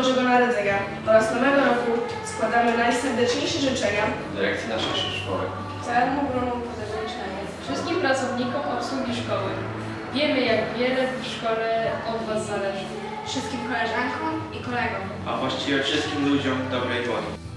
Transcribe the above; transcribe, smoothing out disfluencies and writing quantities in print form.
Bożego Narodzenia oraz Nowego Roku składamy najserdeczniejsze życzenia dyrekcji naszej szkoły, całemu gronu pedagogicznemu, wszystkim pracownikom obsługi szkoły. Wiemy, jak wiele w szkole od Was zależy. wszystkim koleżankom i kolegom. A właściwie wszystkim ludziom dobrej woli.